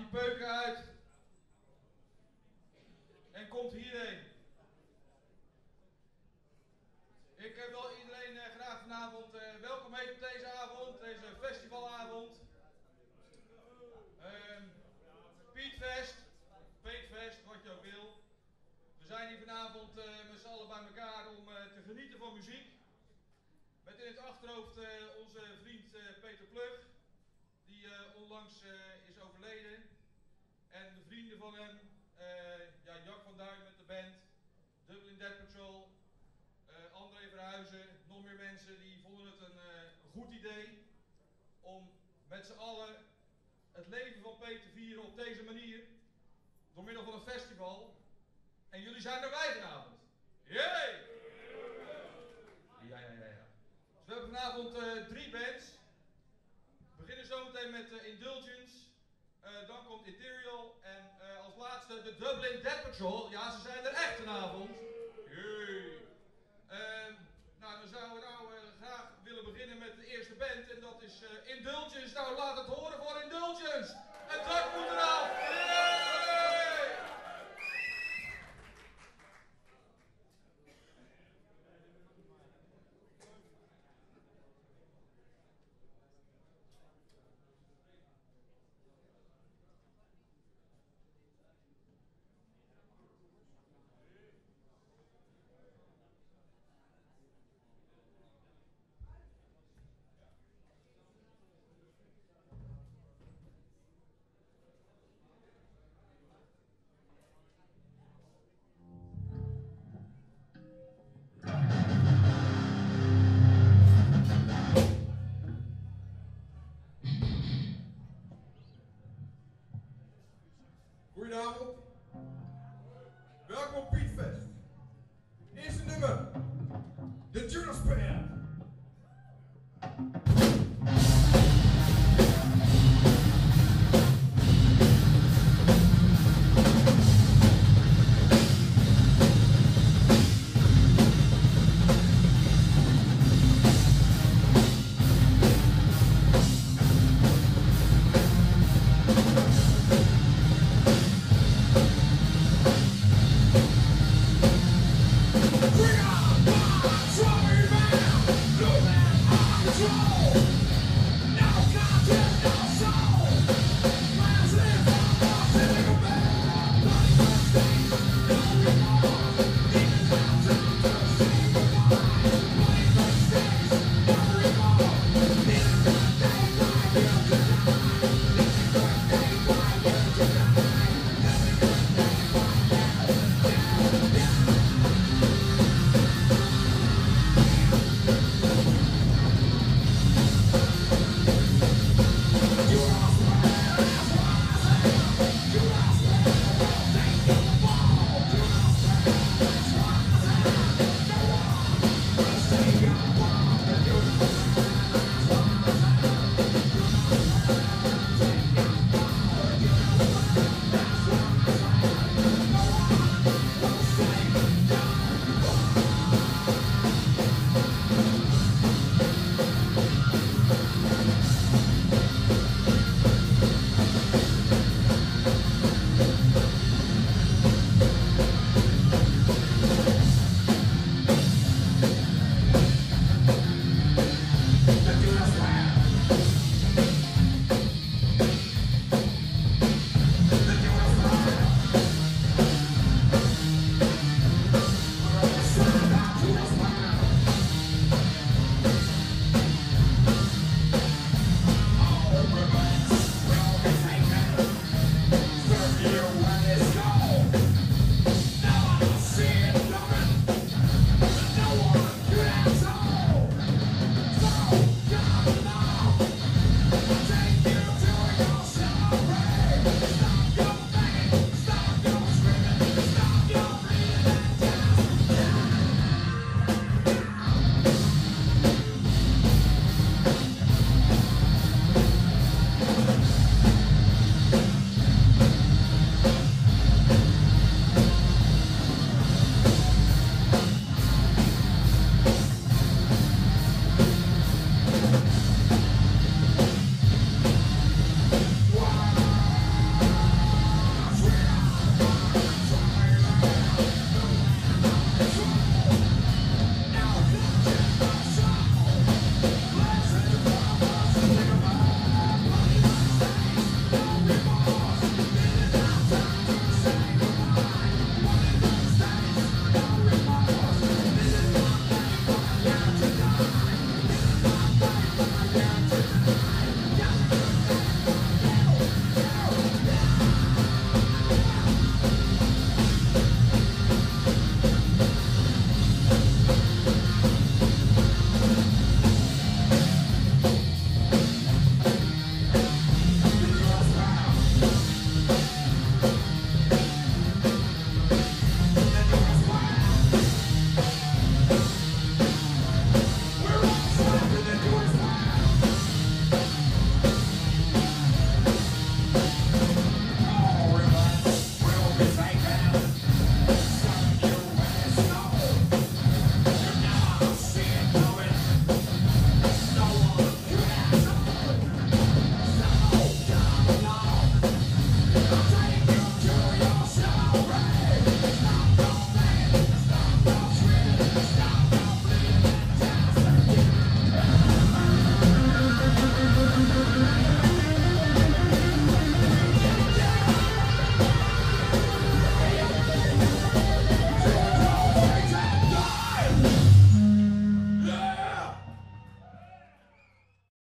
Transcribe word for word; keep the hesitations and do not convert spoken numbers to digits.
peuken uit en komt hierheen. Ik uh, wil iedereen uh, graag vanavond uh, welkom heten op deze avond, deze festivalavond. Uh, Pietfest, Peetfest, wat je ook wil. We zijn hier vanavond uh, met z'n allen bij elkaar om uh, te genieten van muziek. Met in het achterhoofd uh, onze vriend uh, Peter Plug, die uh, onlangs uh, is overleden. En de vrienden van hem, uh, ja, Jack van Duin met de band, Dublin Dead Patrol, uh, André Verhuizen, nog meer mensen die vonden het een, uh, een goed idee om met z'n allen het leven van Peter te vieren op deze manier, door middel van een festival. En jullie zijn erbij vanavond. Yay! Ja, ja, ja, ja. Dus we hebben vanavond uh, drie bands. We beginnen zometeen met uh, Indulgence. Uh, dan komt Ethereal. En uh, als laatste de Dublin Dead Patrol. Ja, ze zijn er echt vanavond. Yay! Uh, nou, dan zouden we nou uh, graag willen beginnen met de eerste band. En dat is uh, Indulgence. Nou, laat het horen voor Indulgence. Het dak moet eraf. Yay! Goedenavond. Welkom Piet.